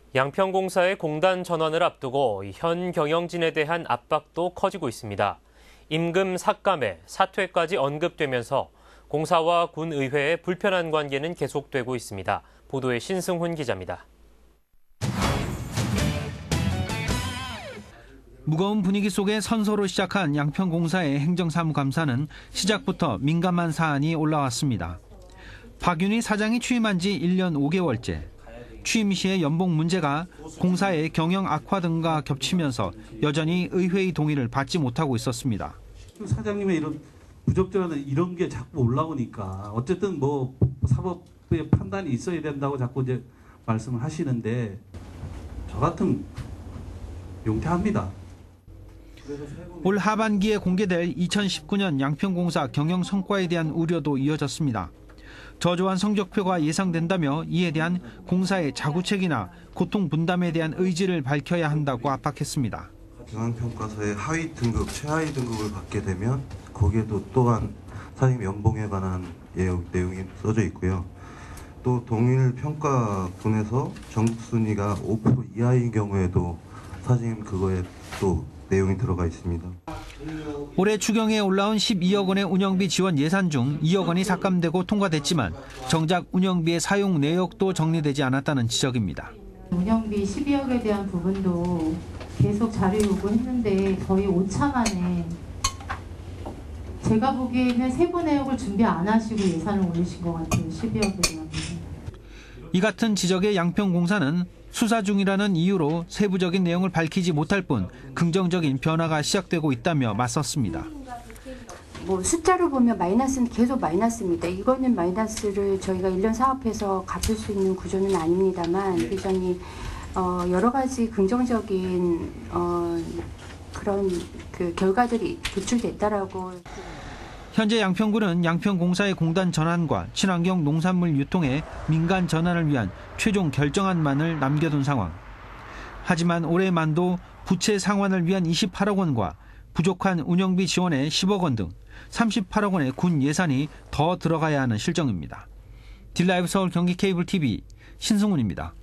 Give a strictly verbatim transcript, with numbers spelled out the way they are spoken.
양평공사의 공단 전환을 앞두고 현 경영진에 대한 압박도 커지고 있습니다. 임금 삭감에 사퇴까지 언급되면서 공사와 군의회의 불편한 관계는 계속되고 있습니다. 보도에 신승훈 기자입니다. 무거운 분위기 속에 선서로 시작한 양평공사의 행정사무감사는 시작부터 민감한 사안이 올라왔습니다. 박윤희 사장이 취임한 지 일 년 오 개월째. 취임 시의 연봉 문제가 공사의 경영 악화 등과 겹치면서 여전히 의회의 동의를 받지 못하고 있었습니다. 사장님의 이런 부적절한 이런 게 자꾸 올라오니까 어쨌든 뭐 사법의 판단이 있어야 된다고 자꾸 이제 말씀을 하시는데 저 같으면 용퇴합니다. 올 하반기에 공개될 이천십구 년 양평공사 경영 성과에 대한 우려도 이어졌습니다. 저조한 성적표가 예상된다며 이에 대한 공사의 자구책이나 고통 분담에 대한 의지를 밝혀야 한다고 압박했습니다. 경영평가서의 하위 등급, 최하위 등급을 받게 되면 거기에도 또한 사장님 연봉에 관한 내용이 써져 있고요. 또 동일 평가군에서 정순위가 오 퍼센트 이하인 경우에도 사장님 그거에 또 내용이 들어가 있습니다. 올해 추경에 올라온 십이억 원의 운영비 지원 예산 중 이억 원이 삭감되고 통과됐지만 정작 운영비의 사용 내역도 정리되지 않았다는 지적입니다. 운영비 십이억에 대한 부분도 계속 자료 요구했는데 거의 오차 만에 제가 보기에는 세부 내역을 준비 안 하시고 예산을 올리신 것 같아요. 십이억에 대한 부분. 이 같은 지적에 양평공사는 수사 중이라는 이유로 세부적인 내용을 밝히지 못할 뿐 긍정적인 변화가 시작되고 있다며 맞섰습니다. 뭐 숫자로 보면 마이너스는 계속 마이너스입니다. 이거는 마이너스를 저희가 일 년 사업해서 갚을 수 있는 구조는 아닙니다만 여전히 어 여러 가지 긍정적인 어 그런 그 결과들이 도출됐다라고. 현재 양평군은 양평공사의 공단 전환과 친환경 농산물 유통의 민간 전환을 위한 최종 결정안만을 남겨둔 상황. 하지만 올해 만도 부채 상환을 위한 이십팔억 원과 부족한 운영비 지원에 십억 원 등 삼십팔억 원의 군 예산이 더 들어가야 하는 실정입니다. 딜라이브 서울 경기 케이블 티비 신승훈입니다.